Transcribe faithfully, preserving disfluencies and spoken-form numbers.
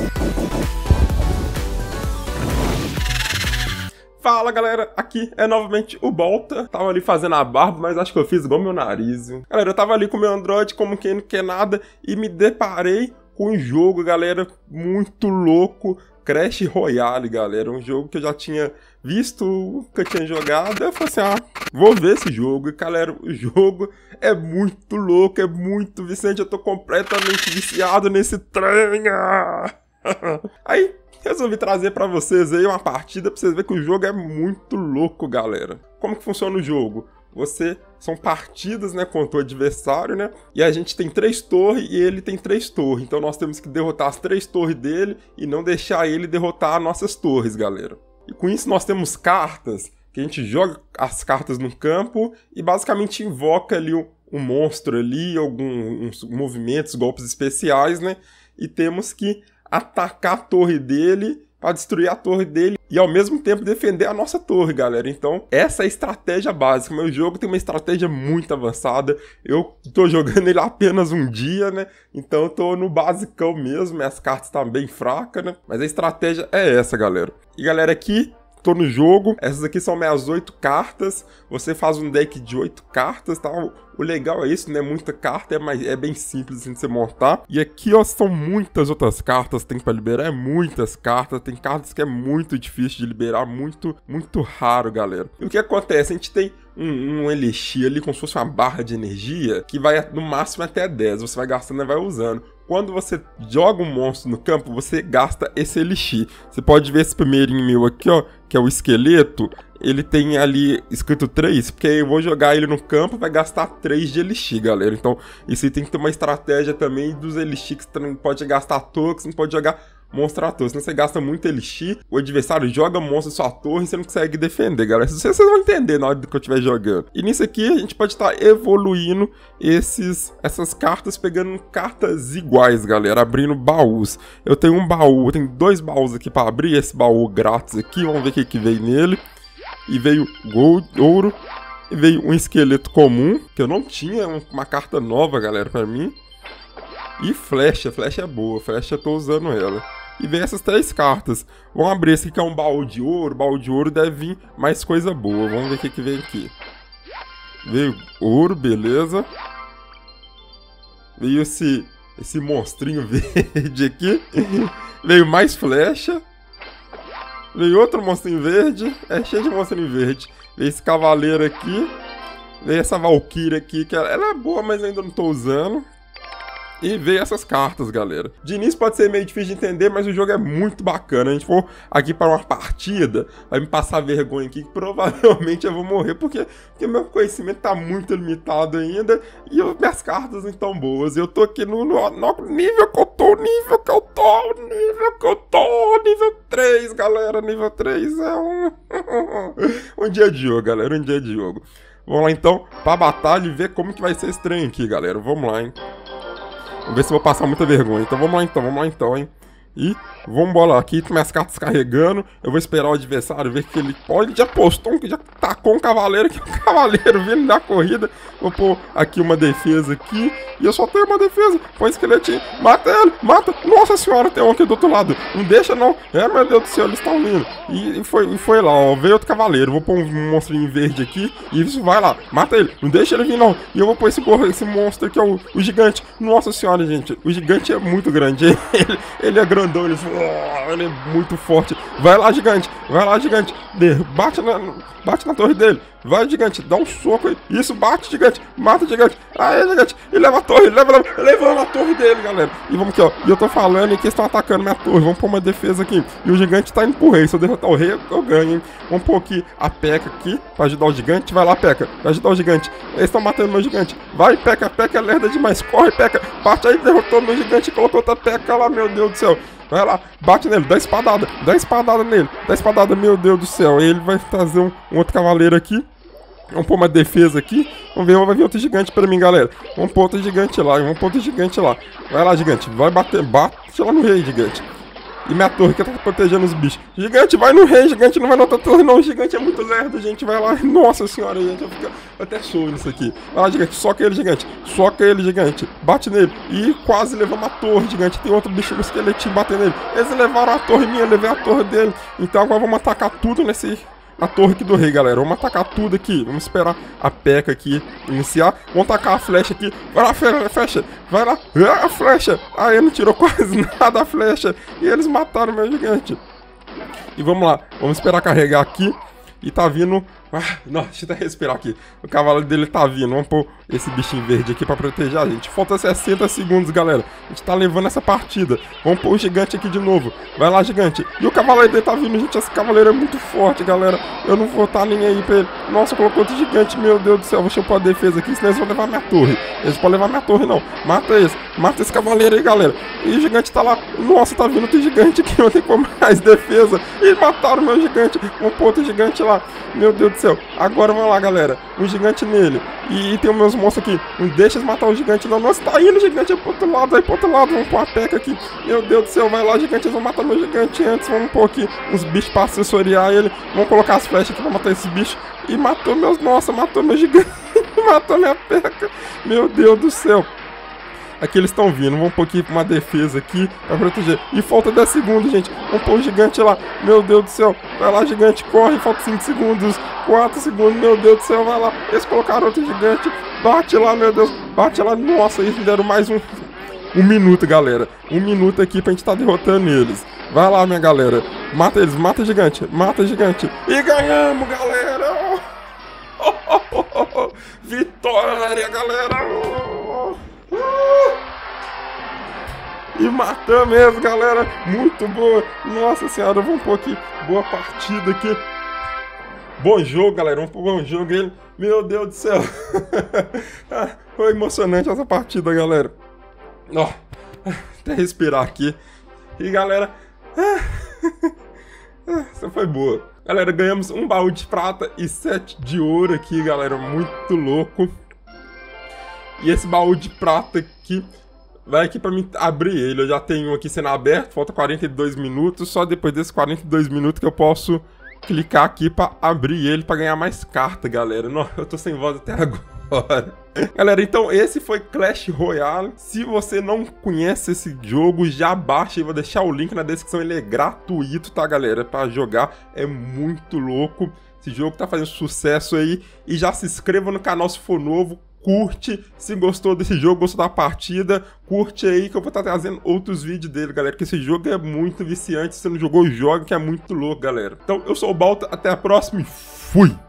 Fala galera, aqui é novamente o Bolta. Tava ali fazendo a barba, mas acho que eu fiz igual meu nariz, viu? Galera, eu tava ali com o meu Android como quem não quer nada e me deparei com um jogo, galera, muito louco. Crash Royale, galera, um jogo que eu já tinha visto, que eu tinha jogado. Eu falei assim, ah, vou ver esse jogo. E galera, o jogo é muito louco, é muito viciante. Eu tô completamente viciado nesse trem. Aí resolvi trazer pra vocês aí uma partida pra vocês verem que o jogo é muito louco, galera. Como que funciona o jogo? Você, são partidas, né, contra o adversário, né, e a gente tem três torres e ele tem três torres, então nós temos que derrotar as três torres dele e não deixar ele derrotar as nossas torres, galera. E com isso nós temos cartas, que a gente joga as cartas no campo e basicamente invoca ali um, um monstro ali, alguns movimentos, golpes especiais, né, e temos que atacar a torre dele para destruir a torre dele e ao mesmo tempo defender a nossa torre, galera. Então, essa é a estratégia básica. Meu jogo tem uma estratégia muito avançada. Eu tô jogando ele apenas um dia, né? Então eu tô no basicão mesmo. Minhas cartas estão bem fracas, né? Mas a estratégia é essa, galera. E galera, aqui tô no jogo. Essas aqui são minhas oito cartas. Você faz um deck de oito cartas, tá? O legal é isso, né? Muita carta, é, mais, é bem simples assim, de você montar. E aqui, ó, são muitas outras cartas que tem pra liberar. É muitas cartas. Tem cartas que é muito difícil de liberar. Muito, muito raro, galera. E o que acontece? A gente tem um, um elixir ali, como se fosse uma barra de energia, que vai no máximo até dez. Você vai gastando e vai usando. Quando você joga um monstro no campo, você gasta esse elixir. Você pode ver esse primeirinho meu aqui, ó, que é o esqueleto. Ele tem ali escrito três, porque eu vou jogar ele no campo, vai gastar três de elixir, galera. Então, isso aí tem que ter uma estratégia também dos elixir, que você não pode gastar à toa, que você não pode jogar monstro à toa. Senão você gasta muito elixir, o adversário joga monstro em sua torre e você não consegue defender, galera. Isso vocês vão entender na hora que eu estiver jogando. E nisso aqui, a gente pode estar evoluindo esses, essas cartas, pegando cartas iguais, galera, abrindo baús. Eu tenho um baú, eu tenho dois baús aqui para abrir, esse baú grátis aqui, vamos ver o que, que veio nele. E veio gold, ouro, e veio um esqueleto comum, que eu não tinha, uma carta nova, galera, pra mim. E flecha, flecha é boa, flecha eu tô usando ela. E veio essas três cartas. Vamos abrir esse aqui que é um baú de ouro, baú de ouro deve vir mais coisa boa. Vamos ver o que, que veio aqui. Veio ouro, beleza. Veio esse, esse monstrinho verde aqui. Veio mais flecha. Veio outro monstrinho verde. É cheio de monstrinho verde. Veio esse cavaleiro aqui. Veio essa valquíria aqui, que ela, ela é boa, mas ainda não tô usando. E veio essas cartas, galera. De início pode ser meio difícil de entender, mas o jogo é muito bacana. A gente for aqui para uma partida, vai me passar vergonha aqui, que provavelmente eu vou morrer, porque, porque meu conhecimento tá muito limitado ainda, e eu, minhas cartas não estão boas. Eu tô aqui no, no, no nível que eu tô, nível que eu tô, nível que eu tô, nível três, galera. Nível três é um... um dia de jogo, galera, um dia de jogo. Vamos lá, então, pra batalha e ver como que vai ser esse trem aqui, galera. Vamos lá, hein. Vamos ver se eu vou passar muita vergonha. Então vamos lá então, vamos lá então, hein. E vamos embora aqui, tem minhas cartas carregando. Eu vou esperar o adversário ver que ele... Olha, ele já postou, um, já tacou um cavaleiro aqui. Um cavaleiro vindo da corrida. Vou pôr aqui uma defesa aqui. E eu só tenho uma defesa. Põe esqueletinho. Mata ele, mata. Nossa senhora, tem um aqui do outro lado. Não deixa não. É, meu Deus do céu, eles estão vindo. E, e, foi, e foi lá, ó. Veio outro cavaleiro. Vou pôr um monstrinho verde aqui. E isso vai lá. Mata ele. Não deixa ele vir não. E eu vou pôr esse, esse monstro aqui, ó, o, o gigante. Nossa senhora, gente. O gigante é muito grande. Ele, ele é grandão. Ele, oh, ele é muito forte. Vai lá, gigante. Vai lá, gigante. Bate na, bate na torre dele. Vai, gigante. Dá um soco aí. Isso, bate, gigante. Mata, gigante. Aê, gigante. E leva a torre. Leva, leva. Levando a torre dele, galera. E vamos aqui, ó. E eu tô falando e que eles estão atacando minha torre. Vamos pôr uma defesa aqui. E o gigante tá indo pro rei. Se eu derrotar o rei, eu ganho, hein. Vamos pôr aqui a P.E.K.K.A aqui pra ajudar o gigante. Vai lá, P E K K A. Vai ajudar o gigante. Eles estão matando meu gigante. Vai, P E K K A. P E K K A é lerda demais. Corre, P E K K A. Bate aí, derrotou meu gigante e colocou outra P E K K A lá, meu Deus do céu. Vai lá, bate nele, dá espadada, dá espadada nele, dá espadada, meu Deus do céu. Ele vai trazer um, um outro cavaleiro aqui. Vamos pôr uma defesa aqui. Vamos ver, vai vir outro gigante pra mim, galera. Vamos pôr outro gigante lá, vamos pôr outro gigante lá. Vai lá, gigante, vai bater, bate lá no rei, gigante. E minha torre que tá protegendo os bichos. Gigante, vai no rei, gigante não vai na outra torre não. O gigante é muito lerdo, gente. Vai lá. Nossa senhora, gente. Eu, fico... eu até sou nisso aqui. Vai lá, gigante. Soca ele, gigante. Soca ele, gigante. Bate nele. E quase levamos a torre, gigante. Tem outro bichinho esqueletinho batendo nele. Eles levaram a torre minha, eu levei a torre dele. Então agora vamos atacar tudo nesse... a torre aqui do rei, galera. Vamos atacar tudo aqui. Vamos esperar a P.E.K.K.A aqui iniciar. Vamos tacar a flecha aqui. Vai lá, flecha. Vai lá. Ah, a flecha. Ah, ele não tirou quase nada a flecha. E eles mataram o meu gigante. E vamos lá. Vamos esperar carregar aqui. E tá vindo... Ah, não, deixa eu até respirar aqui. O cavalo dele tá vindo. Vamos pôr esse bichinho verde aqui pra proteger a gente. Falta sessenta segundos, galera. A gente tá levando essa partida. Vamos pôr o gigante aqui de novo. Vai lá, gigante. E o cavaleiro dele tá vindo, gente. Esse cavaleiro é muito forte, galera. Eu não vou estar nem aí pra ele. Nossa, colocou outro gigante. Meu Deus do céu. Deixa eu pôr a defesa aqui, senão eles vão levar minha torre. Eles podem levar minha torre, não. Mata esse. Mata esse cavaleiro aí, galera. E o gigante tá lá. Nossa, tá vindo outro gigante aqui. Eu tenho que pôr mais defesa. E mataram o meu gigante. Vamos pôr outro gigante lá. Meu Deus do céu. Agora vai lá, galera. Um gigante nele. E, e tem os meus monstros aqui. Não deixa eles matar o gigante, não. Nossa, tá indo o gigante pro outro lado. Vai pro outro lado. Vamos pôr a P.E.K.K.A aqui. Meu Deus do céu. Vai lá, gigante. Eles vão matar meu gigante antes. Vamos pôr aqui uns bichos pra assessoriar ele. Vamos colocar as flechas aqui pra matar esses bichos. E matou meus... Nossa, matou meu gigante. Matou minha P.E.K.K.A. Meu Deus do céu. Aqui eles estão vindo, vamos pôr aqui uma defesa aqui pra proteger. E falta dez segundos, gente. Vamos pôr o gigante lá. Meu Deus do céu. Vai lá, gigante, corre. Falta cinco segundos. quatro segundos, meu Deus do céu. Vai lá. Eles colocaram outro gigante. Bate lá, meu Deus. Bate lá. Nossa, eles me deram mais um... Um minuto, galera. Um minuto aqui pra gente tá derrotando eles. Vai lá, minha galera. Mata eles. Mata gigante. Mata gigante. E ganhamos, galera. Oh, oh, oh, oh, oh. Vitória, galera. Oh, oh. E matamos mesmo, galera. Muito boa. Nossa senhora, vamos pôr aqui. Boa partida aqui. Bom jogo, galera. Vamos pôr bom jogo ele. Meu Deus do céu. Foi emocionante essa partida, galera. Ó, até respirar aqui. E galera, essa foi boa. Galera, ganhamos um baú de prata e sete de ouro aqui, galera. Muito louco. E esse baú de prata aqui vai aqui pra mim abrir ele. Eu já tenho um aqui sendo aberto, falta quarenta e dois minutos. Só depois desses quarenta e dois minutos que eu posso clicar aqui pra abrir ele, pra ganhar mais carta, galera. Não, eu tô sem voz até agora. Galera, então esse foi Clash Royale. Se você não conhece esse jogo, já baixa. Eu vou deixar o link na descrição, ele é gratuito, tá, galera? Pra jogar, é muito louco. Esse jogo tá fazendo sucesso aí. E já se inscreva no canal se for novo. Curte, se gostou desse jogo, gostou da partida, curte aí que eu vou estar trazendo outros vídeos dele, galera, que esse jogo é muito viciante, se você não jogou, joga, que é muito louco, galera. Então, eu sou o Balta, até a próxima e fui!